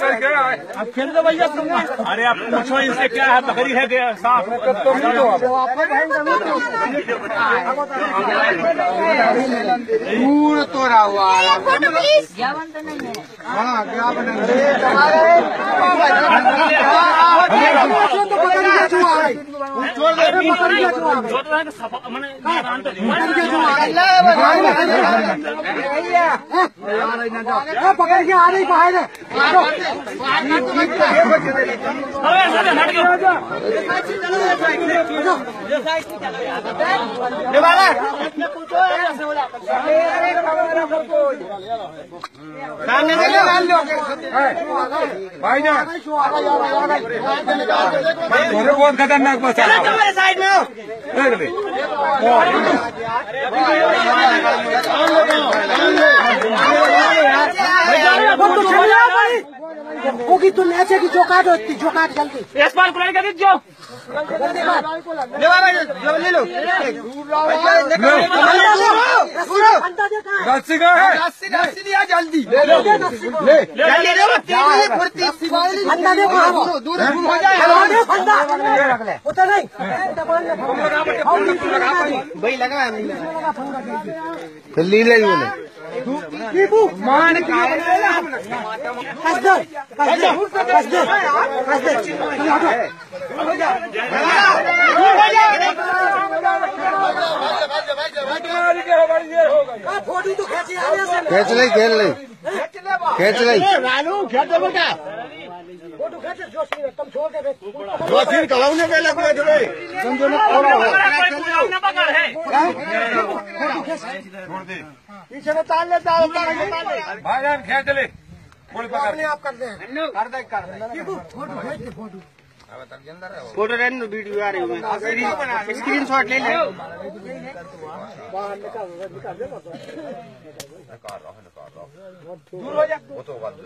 अब फिर तो भैया तुमने, अरे आप पूछो इनसे क्या है, बकरी है क्या साफ पूरा तोड़ा हुआ पकड़ के आ रही बाहर भाईजान बहुत खतरनाक बचा साइड में होगी तुम ऐसे की जो काट जल्दी इस बार पुरानी कर दीजिए ले लो रस्सी का है रस्सी दिया जल्दी दूर हो जाए उतर नहीं भाई लगा लीले बोले मान फोटो तो खेच ले खेच ले फोटो खेच तुम छोड़ दे पीछे में ताल ले भाईजान खेच ले पुल पकड़ आप कर दे फोटो रहने दो, वीडियो आ रही है, स्क्रीन शॉट ले ले। दूर हो जा वो तो बात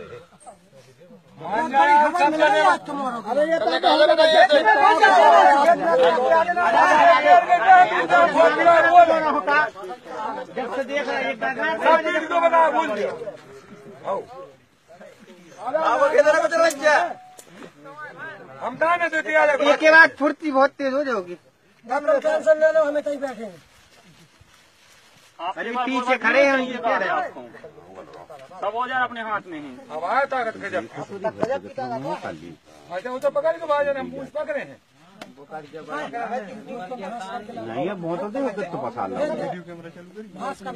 हम थाने से एक के बाद फुर्ती बहुत तेज हो जाओगी। टेंशन ले लो, हमें कहीं बैठे अरे पीछे खड़े हैं, ये क्या है? सब औजार अपने हाथ में ही। अब आया ताकत के जब अच्छा वो तो पकड़ के भाई हम पूछ पकड़े हैं नहीं है बहुत होते हैं तो पता लगा वीडियो कैमरा चालू करिए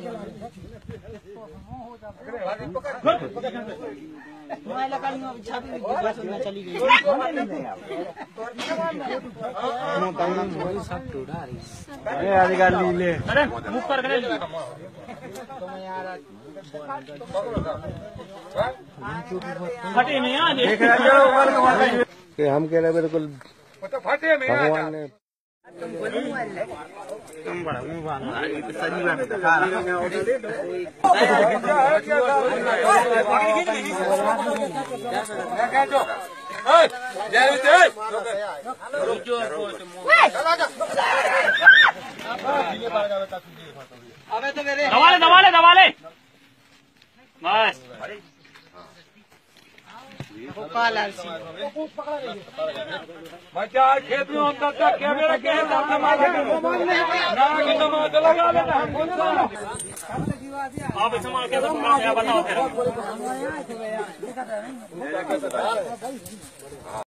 चली गई अरे मुख पर फटे नहीं आज हम कह रहे बिल्कुल तो फटे में भगवान ने दबाले बस बच्चा खेत में होता था क्या मेरा कहता लगा लेना आप संभाल के बताओ